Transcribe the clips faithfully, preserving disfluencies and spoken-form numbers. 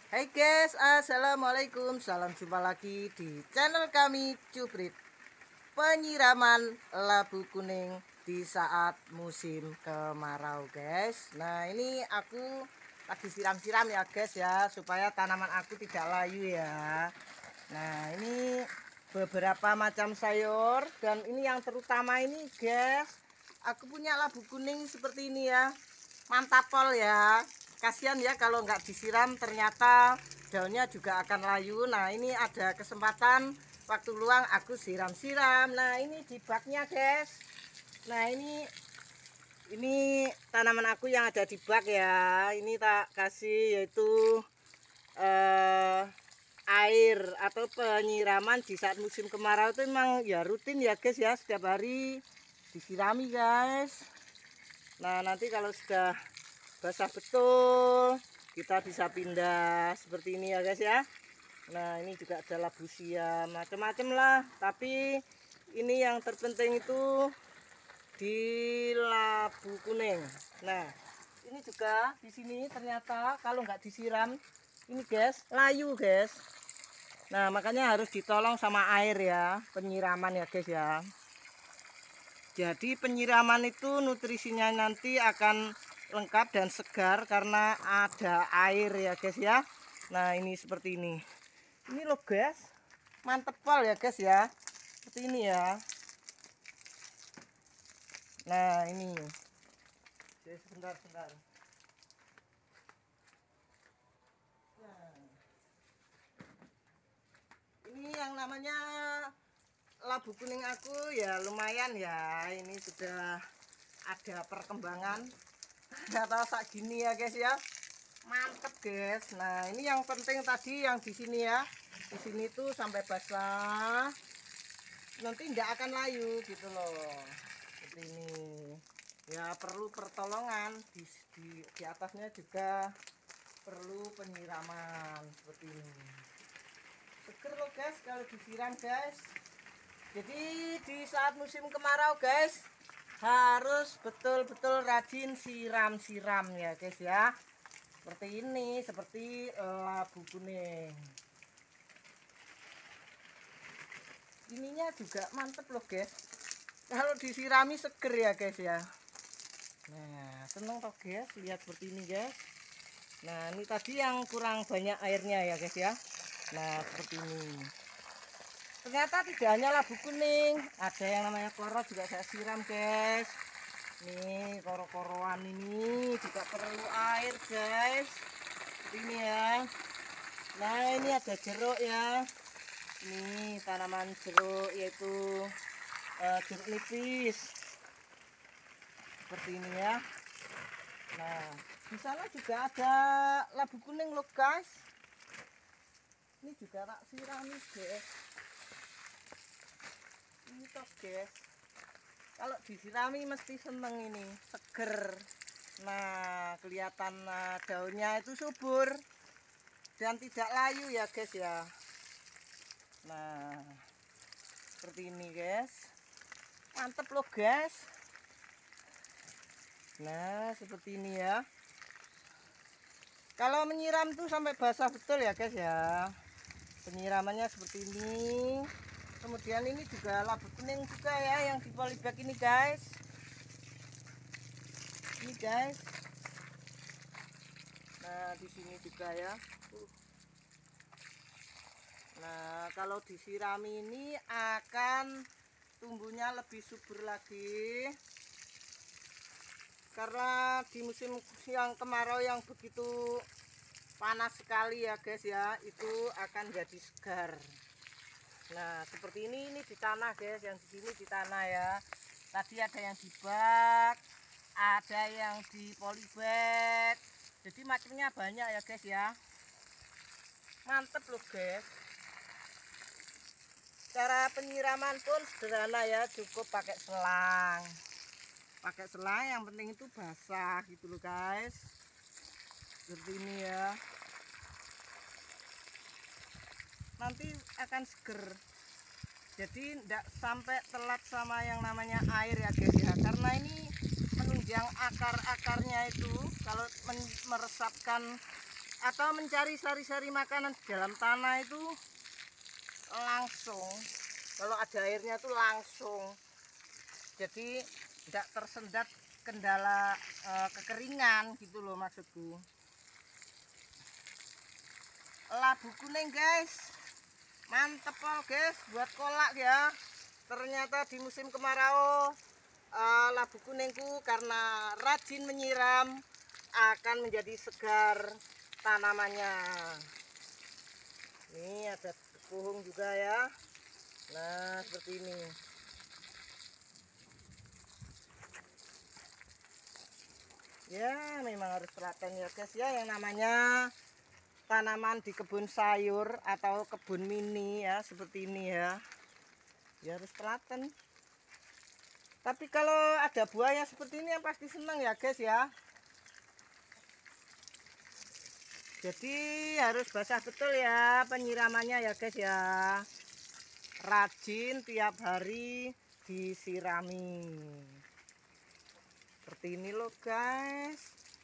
Hai guys, assalamualaikum. Salam jumpa lagi di channel kami Cuprit. Penyiraman labu kuning di saat musim kemarau guys. Nah ini aku lagi siram-siram ya guys ya, supaya tanaman aku tidak layu ya. Nah ini beberapa macam sayur, dan ini yang terutama ini guys, aku punya labu kuning seperti ini ya. Mantap pol ya. Kasihan ya kalau nggak disiram, ternyata daunnya juga akan layu. Nah ini ada kesempatan waktu luang aku siram-siram. Nah ini di baknya guys. Nah ini ini tanaman aku yang ada di bak ya. Ini tak kasih yaitu eh, air atau penyiraman di saat musim kemarau itu memang ya rutin ya guys ya, setiap hari disirami guys. Nah nanti kalau sudah basah betul kita bisa pindah seperti ini ya guys ya. Nah ini juga ada labu siam, macam-macam lah, tapi ini yang terpenting itu di labu kuning. Nah ini juga di sini ternyata kalau nggak disiram ini guys layu guys. Nah makanya harus ditolong sama air ya, penyiraman ya guys ya. Jadi penyiraman itu nutrisinya nanti akan lengkap dan segar karena ada air ya guys ya. Nah ini seperti ini. Ini loh guys, mantep pol ya guys ya. Seperti ini ya. Nah ini. Sebentar sebentar. Nah, ini yang namanya labu kuning aku ya lumayan ya. Ini sudah ada perkembangan. Nggak tahu sak gini ya guys ya, mantep guys. Nah ini yang penting tadi yang di sini ya, di sini tuh sampai basah, nanti nggak akan layu gitu loh. Seperti ini ya, perlu pertolongan di, di, di atasnya juga perlu penyiraman seperti ini. Seger loh guys kalau disiram guys. Jadi di saat musim kemarau guys harus betul-betul rajin siram-siram ya guys ya. Seperti ini, seperti labu kuning. Ininya juga mantep loh guys. Kalau disirami seger ya guys ya. Nah, seneng toh guys, lihat seperti ini guys. Nah, ini tadi yang kurang banyak airnya ya guys ya. Nah, seperti ini. Ternyata tidak hanya labu kuning, ada yang namanya koro juga saya siram guys. Nih koro-koroan ini juga perlu air guys. Ini ya. Nah ini ada jeruk ya. Ini tanaman jeruk yaitu uh, jeruk nipis. Seperti ini ya. Nah di sana juga ada labu kuning loh guys. Ini juga tak sirami guys. Ini toh guys, kalau disirami mesti seneng ini, seger. Nah kelihatan nah, daunnya itu subur dan tidak layu ya guys ya. Nah seperti ini guys, mantep loh guys. Nah seperti ini ya. Kalau menyiram tuh sampai basah betul ya guys ya. Penyiramannya seperti ini. Kemudian ini juga labu kuning juga ya yang di polybag ini guys. Ini guys. Nah di sini juga ya. Nah kalau disirami ini akan tumbuhnya lebih subur lagi. Karena di musim yang kemarau yang begitu panas sekali ya guys ya, itu akan jadi segar. Nah seperti ini, ini di tanah guys, yang di sini di tanah ya. Tadi ada yang di bak, ada yang di polybag, jadi macamnya banyak ya guys ya. Mantep loh guys. Cara penyiraman pun sederhana ya, cukup pakai selang. Pakai selang, yang penting itu basah gitu loh guys. Seperti ini ya. Nanti akan seger, jadi tidak sampai telat sama yang namanya air ya guys ya, karena ini menunjang akar-akarnya itu kalau meresapkan atau mencari sari-sari makanan di dalam tanah itu langsung, kalau ada airnya itu langsung, jadi tidak tersendat kendala e, kekeringan gitu loh maksudku. Labu kuning guys, mantep loh guys buat kolak ya. Ternyata di musim kemarau e, labu kuningku karena rajin menyiram akan menjadi segar tanamannya. Ini ada puhung juga ya. Nah seperti ini. Ya memang harus telaten ya guys ya, yang namanya tanaman di kebun sayur atau kebun mini ya seperti ini ya. Ya harus telaten. Tapi kalau ada buahnya seperti ini yang pasti senang ya guys ya. Jadi harus basah betul ya penyiramannya ya guys ya. Rajin tiap hari disirami. Seperti ini loh guys,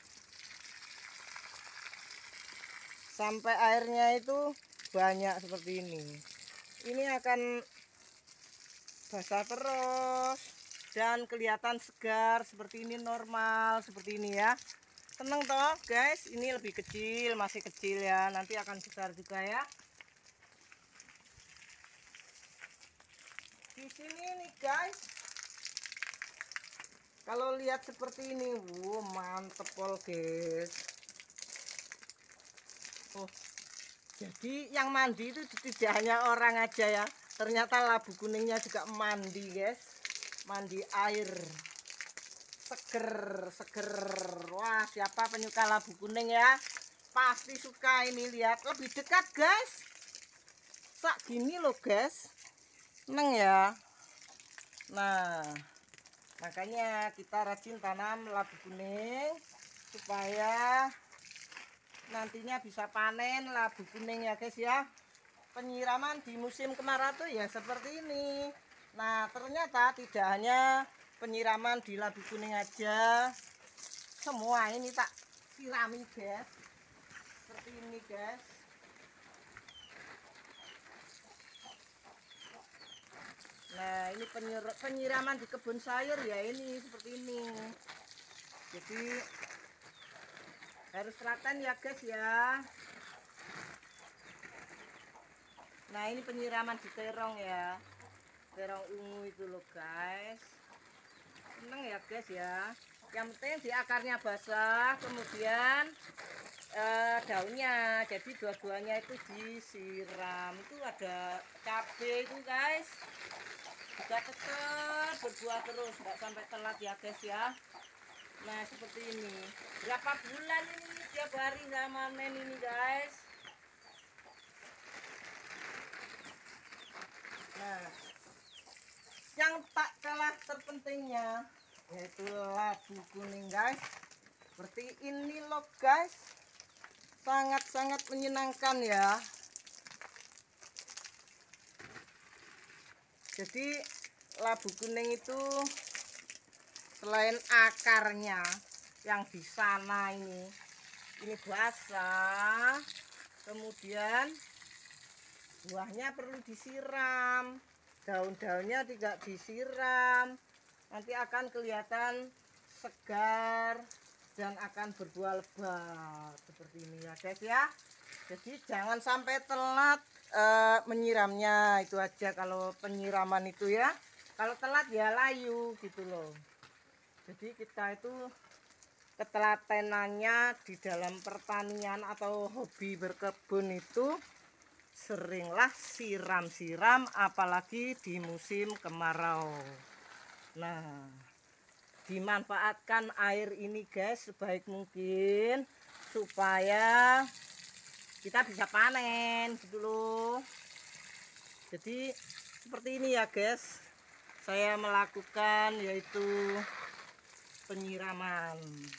sampai airnya itu banyak seperti ini. Ini akan basah terus dan kelihatan segar seperti ini, normal seperti ini ya. Seneng toh guys, ini lebih kecil, masih kecil ya, nanti akan besar juga ya. Di sini nih guys, kalau lihat seperti ini, wow mantep pol guys. Oh, jadi yang mandi itu tidak hanya orang aja ya, ternyata labu kuningnya juga mandi guys, mandi air, seger seger. Wah siapa penyuka labu kuning ya, pasti suka ini. Lihat lebih dekat guys, sak gini loh guys, seneng ya. Nah makanya kita rajin tanam labu kuning supaya nantinya bisa panen labu kuning ya guys ya. Penyiraman di musim kemarau tuh ya seperti ini. Nah ternyata tidak hanya penyiraman di labu kuning aja, semua ini tak sirami guys, seperti ini guys. Nah ini penyiraman di kebun sayur ya, ini seperti ini. Jadi harus telaten ya guys ya. Nah ini penyiraman di terong ya, terong ungu itu loh guys. Seneng ya guys ya. Yang penting di akarnya basah, kemudian eh, daunnya, jadi dua-duanya itu disiram. Itu ada cabai itu guys, juga tetap berbuah terus, nggak sampai telat ya guys ya. Nah seperti ini, berapa bulan ini tiap hari nggak manen ini guys. Nah yang tak kalah terpentingnya yaitu labu kuning guys, seperti ini loh guys, sangat-sangat menyenangkan ya. Jadi labu kuning itu selain akarnya yang di sana ini ini basah, kemudian buahnya perlu disiram, daun-daunnya tidak disiram, nanti akan kelihatan segar dan akan berbuah lebat seperti ini ya guys ya. Jadi jangan sampai telat e, menyiramnya, itu aja kalau penyiraman itu ya. Kalau telat ya layu gitu loh. Jadi kita itu ketelatenannya di dalam pertanian atau hobi berkebun itu seringlah siram-siram, apalagi di musim kemarau. Nah dimanfaatkan air ini guys sebaik mungkin supaya kita bisa panen gitu loh. Jadi seperti ini ya guys, saya melakukan yaitu penyiraman.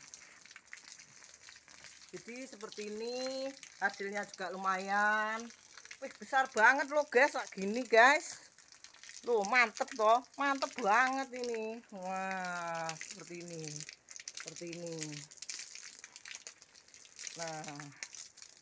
Jadi seperti ini, hasilnya juga lumayan. Wih besar banget loh guys, kayak gini guys. Loh mantep toh, mantep banget ini. Wah seperti ini, seperti ini. Nah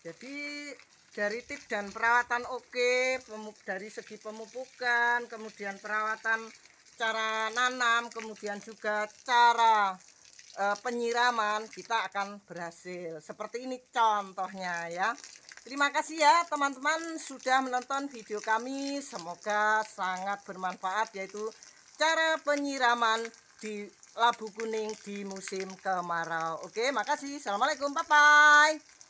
Jadi dari tips dan perawatan oke, pemu- dari segi pemupukan, kemudian perawatan cara nanam, kemudian juga cara eh, penyiraman, kita akan berhasil. Seperti ini contohnya ya. Terima kasih ya teman-teman sudah menonton video kami. Semoga sangat bermanfaat, yaitu cara penyiraman di labu kuning di musim kemarau. Oke, makasih. Assalamualaikum, bye bye.